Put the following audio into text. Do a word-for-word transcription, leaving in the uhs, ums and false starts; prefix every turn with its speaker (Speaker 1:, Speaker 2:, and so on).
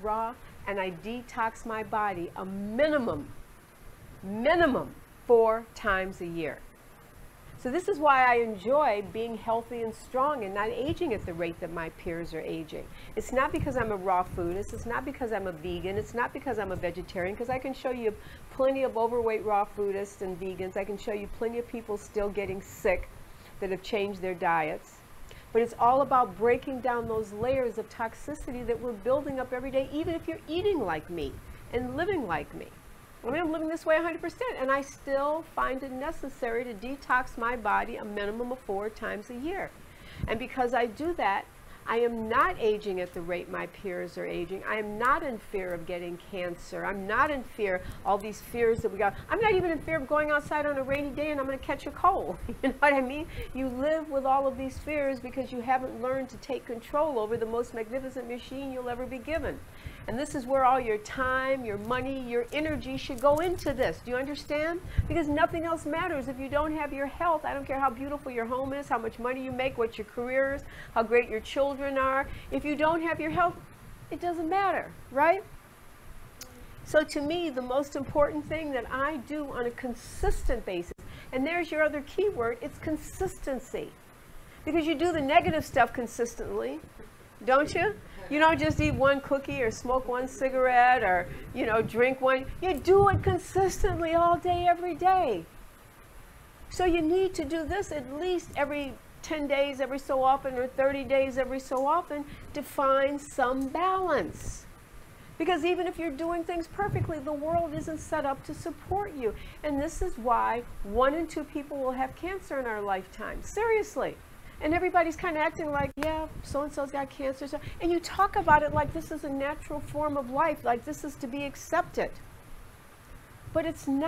Speaker 1: raw, and I detox my body a minimum, minimum four times a year. So this is why I enjoy being healthy and strong and not aging at the rate that my peers are aging. It's not because I'm a raw foodist. It's not because I'm a vegan. It's not because I'm a vegetarian, because I can show you plenty of overweight raw foodists and vegans. I can show you plenty of people still getting sick that have changed their diets. But it's all about breaking down those layers of toxicity that we're building up every day, even if you're eating like me and living like me. I mean, I'm living this way one hundred percent, and I still find it necessary to detox my body a minimum of four times a year. And because I do that, I am not aging at the rate my peers are aging. I am not in fear of getting cancer. I'm not in fear, all these fears that we got. I'm not even in fear of going outside on a rainy day and I'm going to catch a cold. You know what I mean? You live with all of these fears because you haven't learned to take control over the most magnificent machine you'll ever be given. And this is where all your time, your money, your energy should go into this. Do you understand? Because nothing else matters if you don't have your health. I don't care how beautiful your home is, how much money you make, what your career is, how great your children are. If you don't have your health, it doesn't matter, right? So to me, the most important thing that I do on a consistent basis, and there's your other key word, it's consistency. Because you do the negative stuff consistently, don't you? You don't just eat one cookie or smoke one cigarette or, you know, drink one. You do it consistently all day, every day. So you need to do this at least every ten days, every so often, or thirty days, every so often, to find some balance. Because even if you're doing things perfectly, the world isn't set up to support you. And this is why one in two people will have cancer in our lifetime. Seriously. And everybody's kind of acting like, yeah, so-and-so's got cancer. So, and you talk about it like this is a natural form of life, like this is to be accepted. But it's not.